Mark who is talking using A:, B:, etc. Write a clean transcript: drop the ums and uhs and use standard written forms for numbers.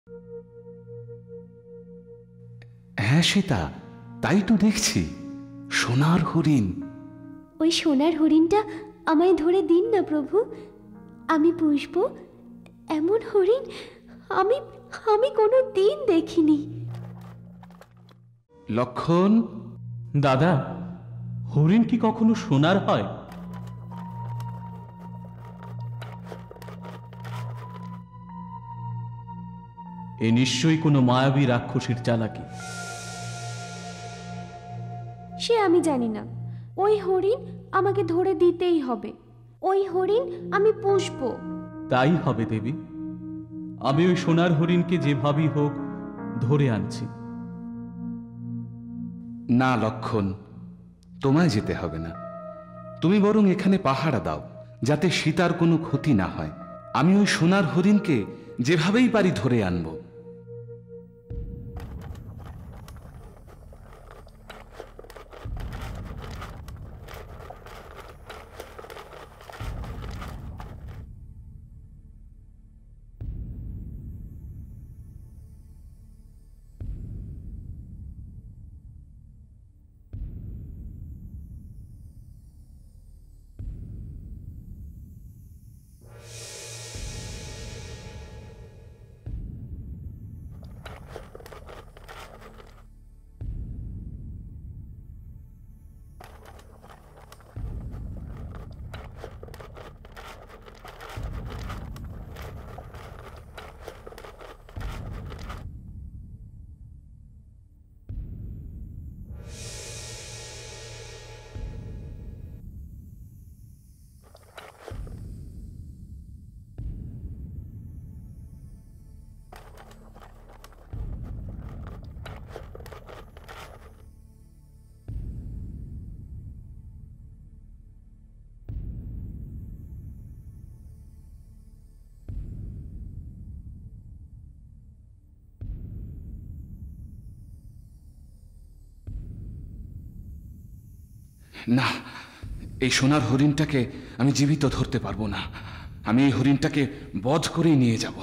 A: হ্যাঁ সীতা, তাই তো দেখছি, সোনার হরিণ।
B: ওই সোনার হরিণটা আমায় ধরে দিন না প্রভু, আমি পুষব। এমন হরিণ আমি আমি কোনো দিন দেখিনি।
A: লক্ষণ।
C: দাদা, হরিণ কি কখনো সোনার হয়? এ নিশ্চয়ই কোনো মায়াবী রাক্ষসীর চালাকি।
B: সে আমি জানি না, ওই হরিণ আমাকে ধরে দিতেই হবে। ওই হরিণ আমি পুষব।
C: তাই হবে দেবী, আমি ওই সোনার হরিণকে যেভাবেই হোক ধরে আনছি।
A: না লক্ষণ, তোমায় যেতে হবে না। তুমি বরং এখানে পাহারা দাও, যাতে সীতার কোনো ক্ষতি না হয়। আমি ওই সোনার হরিণকে যেভাবেই পারি ধরে আনব। না, এই সোনার হরিণটাকে আমি জীবিত ধরতে পারবো না। আমি এই হরিণটাকে বধ করেই নিয়ে যাব।